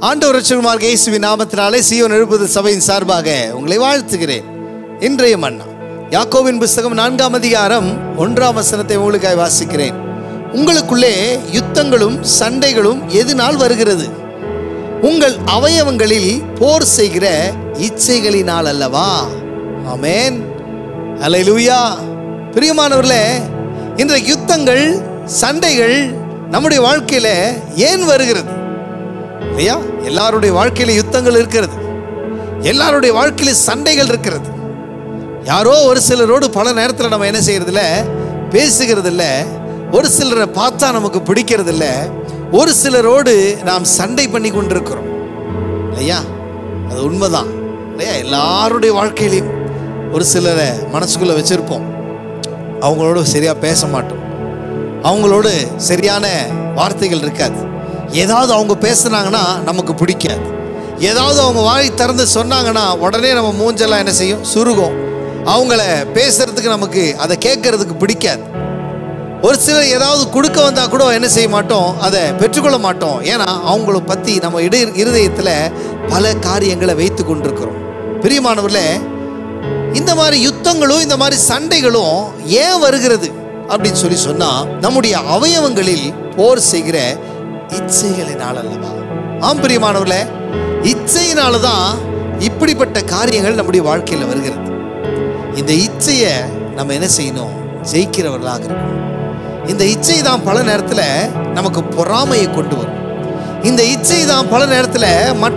ஆண்டவர் இரட்சகருமாகிய இயேசுவின் நாமத்தினாலே சீயோன் எழுப்புதல் சபையின் சார்பாக உங்களை வாழ்த்துகிறேன். இன்றைய மன்னா யாக்கோபின் புத்தகம் 4ஆம் அதிகாரம் 1ஆம் வசனத்தை உங்களுக்காக வாசிக்கிறேன். உங்களுக்குள்ளே யுத்தங்களும் சண்டைகளும் எதனால் வருகிறது? உங்கள் அவயவங்களில் போர் செய்கிற இச்சைகளினால் அல்லவா? ஆமென், அல்லேலூயா. பிரியமானவர்களே, இந்த யுத்தங்கள் சண்டைகள் நம்முடைய வாழ்க்கையில ஏன் வருகிறது? இல்லையா? எல்லாருடைய வாழ்க்கையில யுத்தங்கள் இருக்கிறது, எல்லாருடைய வாழ்க்கையில சண்டைகள் இருக்கிறது. யாரோ ஒரு சிலரோடு பல நேரத்தில் நம்ம என்ன செய்யறது இல்லை, பேசுகிறது இல்லை. ஒரு சிலரை பார்த்தா நமக்கு பிடிக்கிறது இல்லை. ஒரு சிலரோடு நாம் சண்டை பண்ணி கொண்டிருக்கிறோம் இல்லையா? அது உண்மைதான் இல்லையா? எல்லாருடைய வாழ்க்கையிலையும் ஒரு சிலரை மனசுக்குள்ள வச்சிருப்போம். அவங்களோட சரியா பேச மாட்டோம், அவங்களோடு சரியான வார்த்தைகள் இருக்காது. ஏதாவது அவங்க பேசுனாங்கன்னா நமக்கு பிடிக்காது. ஏதாவது அவங்க வாய் திறந்து சொன்னாங்கன்னா உடனே நம்ம மூஞ்செல்லாம் என்ன செய்யும், சுருகும். அவங்கள பேசுறதுக்கு நமக்கு அதை கேட்கறதுக்கு பிடிக்காது. ஒரு சிலர் ஏதாவது கொடுக்க வந்தால் கூட என்ன செய்ய மாட்டோம், அதை பெற்றுக்கொள்ள மாட்டோம். ஏன்னா அவங்கள பற்றி நம்ம இருதயத்தில் பல காரியங்களை வைத்து கொண்டிருக்கிறோம். பிரியமானவர்களே, இந்த மாதிரி யுத்தங்களும் இந்த மாதிரி சண்டைகளும் ஏன் வருகிறது அப்படின்னு சொல்லி சொன்னால், நம்முடைய அவயவங்களில் போர் செய்கிற இச்சைகளினால் அல்லவா? ஆம் பிரியமானவர்களே, இச்சையினால தான் இப்படிப்பட்ட காரியங்கள் நம்முடைய வாழ்க்கையில் வருகிறது. இந்த இச்சையை நம்ம என்ன செய்யணும், ஜெயிக்கிறவர்களாக இருக்கணும். இந்த இச்சை தான் பல நேரத்தில் நமக்கு பொறாமையை கொண்டு வரும். இந்த இச்சை தான் பல நேரத்தில்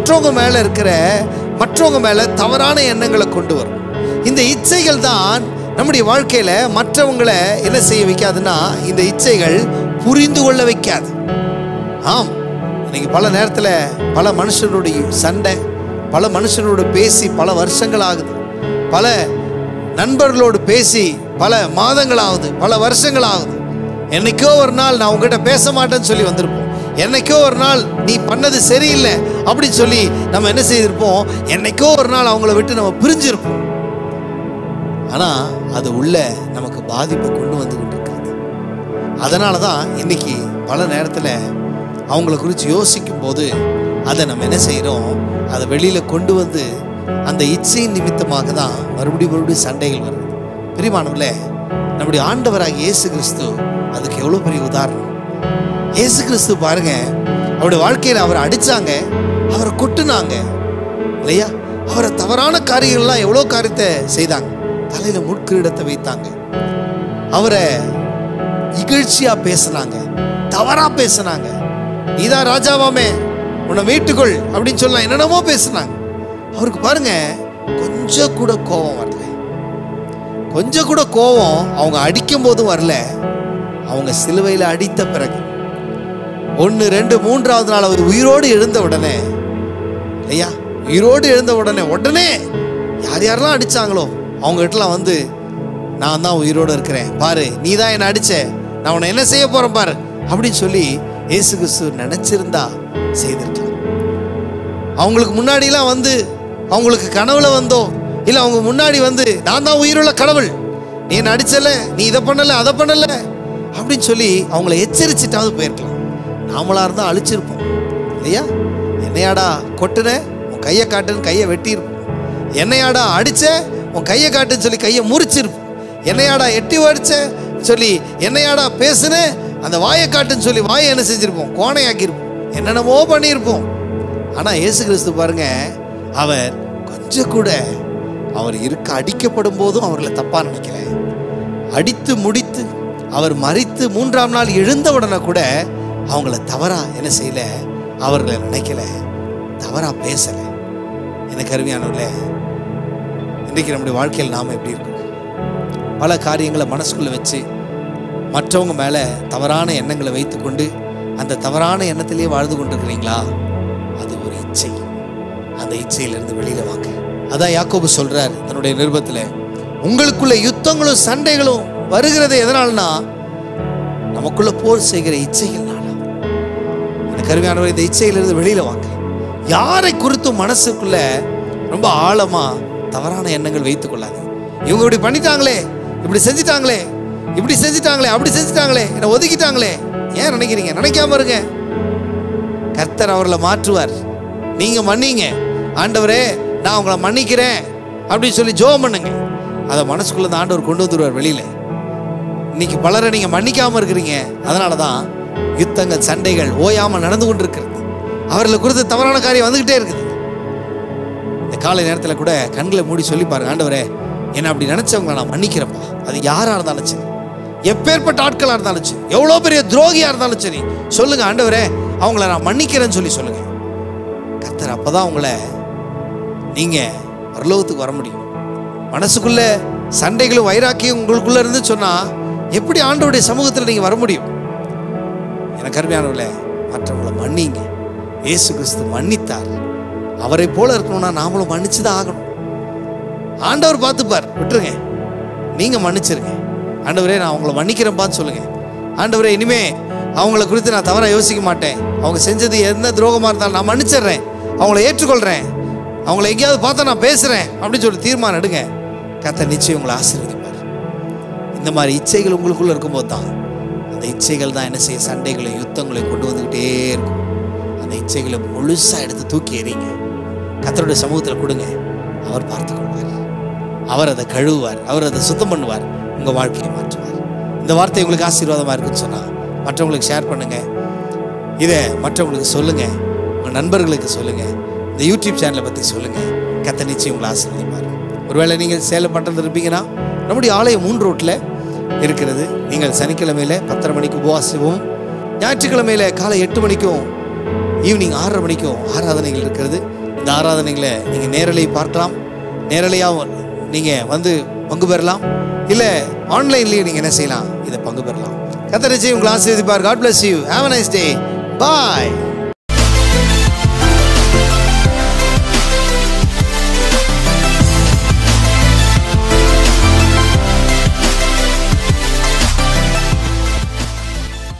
மற்றவங்க மேலே தவறான எண்ணங்களை கொண்டு வரும். இந்த இச்சைகள் தான் நம்முடைய வாழ்க்கையில் மற்றவங்களை என்ன செய்ய வைக்காதுன்னா, இந்த இச்சைகள் புரிந்து கொள்ள வைக்காது. ஆம், இன்னைக்கு பல நேரத்தில் பல மனுஷனுடைய சண்டை, பல மனுஷனோடு பேசி பல வருஷங்கள் ஆகுது, பல நண்பர்களோடு பேசி பல மாதங்கள் ஆகுது, பல வருஷங்கள் ஆகுது. என்னைக்கோ ஒரு நாள் நான் உங்ககிட்ட பேச மாட்டேன்னு சொல்லி வந்திருப்போம். என்னைக்கோ ஒரு நாள் நீ பண்ணது சரியில்லை அப்படின்னு சொல்லி நம்ம என்ன செய்திருப்போம், என்னைக்கோ ஒரு நாள் அவங்கள விட்டு நம்ம பிரிஞ்சிருப்போம். ஆனால் அது உள்ள நமக்கு பாதிப்பை கொண்டு வந்து கொண்டிருக்கிறது. அதனால தான் இன்னைக்கு பல நேரத்தில் அவங்கள குறித்து யோசிக்கும் போது அதை நம்ம என்ன செய்கிறோம், அதை வெளியில் கொண்டு வந்து அந்த இச்சையின் நிமித்தமாக தான் மறுபடியும் சண்டைகள் வருது. பிரியமானவர்களே, நம்முடைய ஆண்டவராகிய இயேசு கிறிஸ்து அதுக்கு எவ்வளோ பெரிய உதாரணம். இயேசு கிறிஸ்து பாருங்க, அவருடைய வாழ்க்கையில் அவரை அடித்தாங்க, அவரை கொட்டுனாங்க இல்லையா? அவரை தவறான காரியங்கள்லாம் எவ்வளோ காரியத்தை செய்தாங்க. தலையில் முட்கிரீடத்தை வைத்தாங்க, அவரை இகழ்ச்சியாக பேசினாங்க, தவறாக பேசினாங்க. நீதான் ராஜாவாமே, உன்னை வீட்டுக்குள் அப்படின்னு சொல்லலாம், என்னென்னமோ பேசினாங்க. அவருக்கு பாருங்க கொஞ்சம் கூட கோபம் வரல, கொஞ்சம் கூட கோபம் அவங்க அடிக்கும் போதும் வரல. அவங்க சிலுவையில் அடித்த பிறகு 1, 2, 3ஆவது நாள் அவர் உயிரோடு எழுந்த உடனே இல்லையா, உயிரோடு எழுந்த உடனே யார் யாரெல்லாம் அடித்தாங்களோ அவங்ககிட்டலாம் வந்து, நான் தான் உயிரோடு இருக்கிறேன் பாரு, நீ தான் என்னை அடிச்ச, நான் உன்னை என்ன செய்ய போகிறேன் பாரு அப்படின்னு சொல்லி இயேசு கிறிஸ்து நினச்சிருந்தா செய்திருக்கலாம். அவங்களுக்கு முன்னாடிலாம் வந்து, அவங்களுக்கு கனவுல வந்தோ இல்லை அவங்க முன்னாடி வந்து, நான் தான் உயிருள்ள கடவுள், நீ என்ன அடிச்சல, நீ இதை பண்ணலை அதை பண்ணலை அப்படின்னு சொல்லி அவங்கள எச்சரிச்சிட்டாவது போயிருக்கலாம். நாமளாக இருந்தால் அழிச்சிருப்போம் இல்லையா? என்னையாடா கொட்டுன, உன் கையை காட்டுன்னு கையை வெட்டியிருப்போம். என்னையாடா அடிச்ச, உன் கையை காட்டுன்னு சொல்லி கையை முறிச்சிருப்போம். என்னையாடா எட்டி வடிச்ச சொல்லி, என்னையாடா பேசுன, அந்த வாயை காட்டுன்னு சொல்லி வாயை என்ன செஞ்சிருப்போம், கோணையாக்கியிருப்போம், என்னென்னமோ பண்ணியிருப்போம். ஆனால் இயேசு கிறிஸ்து பாருங்க, அவர் கொஞ்சம் கூட அவர் அடிக்கப்படும் போதும் அவர்களை தப்பாக நினைக்கல. அடித்து முடித்து அவர் மரித்து 3ஆம் நாள் எழுந்த உடனே கூட அவங்கள தவறா என்ன செய்யல, அவர்களை நினைக்கல, தவறா பேசலை. எனக்கு அருமையானவர்களே, இன்றைக்கு நம்முடைய வாழ்க்கையில் நாம் எப்படி இருக்கோம்? பல காரியங்களை மனசுக்குள்ளே வச்சு மற்றவங்க மேலே தவறான எண்ணங்களை வைத்துக்கொண்டு அந்த தவறான எண்ணத்திலேயே வாழ்ந்து கொண்டிருக்கிறீங்களா? அது ஒரு இச்சை. அந்த இச்சையிலிருந்து வெளியில் வாங்க. அதான் யாக்கோபு சொல்றார் தன்னுடைய நிருபத்தில், உங்களுக்குள்ள யுத்தங்களும் சண்டைகளும் வருகிறது எதனால்னா, நமக்குள்ள போர் செய்கிற இச்சைகள்னால. எனக்கு அருமையானவர், இந்த இச்சையிலிருந்து வெளியில் வாங்க. யாரை குறித்தும் மனசுக்குள்ள ரொம்ப ஆழமா தவறான எண்ணங்கள் வைத்துக் கொள்ளாது. இவங்க இப்படி பண்ணிட்டாங்களே, இப்படி செஞ்சிட்டாங்களே, இப்படி செஞ்சிட்டாங்களே, அப்படி செஞ்சிட்டாங்களே, என்னை ஒதுக்கிட்டாங்களே, ஏன் நினைக்கிறீங்க? நினைக்காம இருங்க. கர்த்தர் அவர்களை மாற்றுவார். நீங்கள் மன்னிங்க. ஆண்டவரே நான் உங்களை மன்னிக்கிறேன் அப்படின்னு சொல்லி ஜெபம் பண்ணுங்க. அதை மனசுக்குள்ள தான் ஆண்டவர் கொண்டு வந்துடுவார் வெளியில். இன்னைக்கு பலரை நீங்கள் மன்னிக்காமல் இருக்கிறீங்க. அதனால தான் யுத்தங்கள் சண்டைகள் ஓயாமல் நடந்து கொண்டு இருக்கிறது. அவர்களை குறித்து தவறான காரியம் வந்துக்கிட்டே இருக்குது. இந்த காலை நேரத்தில் கூட கண்களை மூடி சொல்லி பாருங்க, ஆண்டவரே என்னை அப்படி நினச்சவங்களை நான் மன்னிக்கிறேன்ப்பா. அது யாராக இருந்தாலும் சரி, எப்பேற்பட்ட ஆட்களாக இருந்தாலும் சரி, எவ்வளோ பெரிய துரோகியாக இருந்தாலும் சரி, சொல்லுங்க ஆண்டவரே அவங்கள நான் மன்னிக்கிறேன்னு சொல்லி சொல்லுங்க. கர்த்தர் அப்போதான் உங்களை நீங்கள் பரலோகத்துக்கு வர முடியும். மனசுக்குள்ள சண்டைகளும் வைராக்கியம் உங்களுக்குள்ள இருந்து சொன்னால் எப்படி ஆண்டவருடைய சமூகத்தில் நீங்கள் வர முடியும்? எனக்கு அருமையானவர்களே, மற்றவங்களை மன்னிங்க. இயேசு கிறிஸ்து மன்னித்தார். அவரை போல இருக்கணும்னா நாமளும் மன்னிச்சு தான் ஆகணும். ஆண்டவர் பார்த்துப்பார், விட்டுருங்க. நீங்கள் மன்னிச்சிருங்க. ஆண்டவரே நான் அவங்கள மன்னிக்கிறேன்பான்னு சொல்லுங்க. ஆண்டவரே இனிமே அவங்கள குறித்து நான் தவறாக யோசிக்க மாட்டேன். அவங்க செஞ்சது எந்த துரோகமாக இருந்தாலும் நான் மன்னிச்சிடுறேன், அவங்கள ஏற்றுக்கொள்கிறேன், அவங்கள எங்கேயாவது பார்த்தா நான் பேசுகிறேன் அப்படின்னு சொல்லி தீர்மானம் எடுங்க. கர்த்தர் நிச்சயம் உங்களை ஆசீர்வதிப்பார். இந்த மாதிரி இச்சைகள் உங்களுக்குள்ளே இருக்கும்போது தான் அந்த இச்சைகள் தான் என்ன செய்ய சண்டைகளை யுத்தங்களை கொண்டு வந்துக்கிட்டே இருக்கும். அந்த இச்சைகளை முழுசாக எடுத்து தூக்கி எறிங்க. கர்த்தருடைய சமூகத்தில் கொடுங்க. அவர் பார்த்துக்கொள்வார். அவர் அதை கழுவுவார். அவர் அதை சுத்தம் பண்ணுவார். உங்கள் வாழ்க்கையை மாற்றுவார். இந்த வார்த்தை உங்களுக்கு ஆசீர்வாதமாக இருக்குன்னு சொன்னால் மற்றவங்களுக்கு ஷேர் பண்ணுங்கள். இதை மற்றவங்களுக்கு சொல்லுங்கள். உங்கள் நண்பர்களுக்கு சொல்லுங்கள். இந்த யூடியூப் சேனலை பற்றி சொல்லுங்கள். கர்த்தர் நிச்சயம் உங்களை ஆசீர்வதிப்பார். ஒருவேளை நீங்கள் சேலம் பட்டணத்தில் இருப்பீங்கன்னா நம்முடைய ஆலயம் 3 ரோட்டில் இருக்கிறது. நீங்கள் சனிக்கிழமையில் 10:30 மணிக்கு உபவாசமும், ஞாயிற்றுக்கிழமையில் காலை 8 மணிக்கும் ஈவினிங் 6:30 மணிக்கும் ஆராதனைகள் இருக்கிறது. இந்த ஆராதனைகளை நீங்கள் நேரலையை பார்க்கலாம். நேரலையாக நீங்கள் வந்து பங்கு பெறலாம். இல்லை ஆன்லைன்லேயும் நீங்கள் என்ன செய்யலாம், இதை பங்கு பெறலாம். கர்த்தர் நிச்சயம் உங்களை ஆசீர்வதிப்பார். God bless you. Have a nice day. Bye.